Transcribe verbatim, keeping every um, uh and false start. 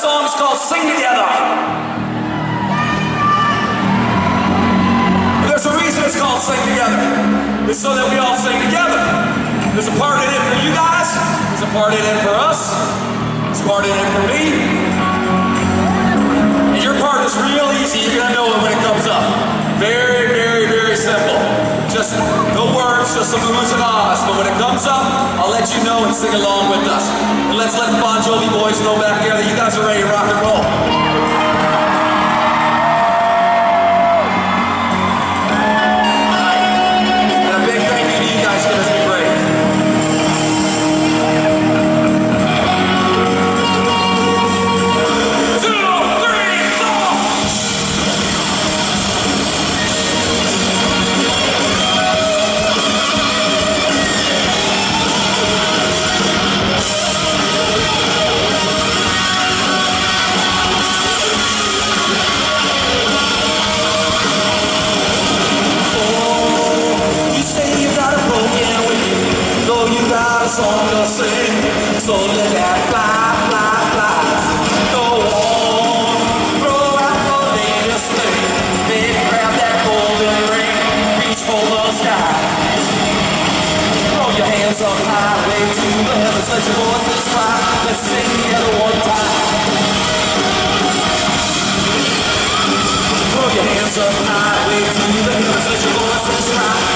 song is called Sing Together. There's a reason it's called Sing Together. It's so that we all sing together. There's a part in it for you guys. There's a part in it for us. There's a part in it for me. And your part is real easy. You're gonna know it when it comes up. Very, very, very simple. Just no words, just some oohs and ahs. But when it comes up, I'll let you know and sing along with us. And let's let the Bon Jovi boys know back there that you guys are ready to rock and roll. And a big thank you to you guys for being great. Song to sing, so let that fly, fly, fly. Go on, throw out the latest thing. Baby, grab that golden ring, reach for the sky. Throw your hands up high, wave to the heavens, let your voices fly. Let's sing together one time. Throw your hands up high, wave to the heavens, let your voices fly.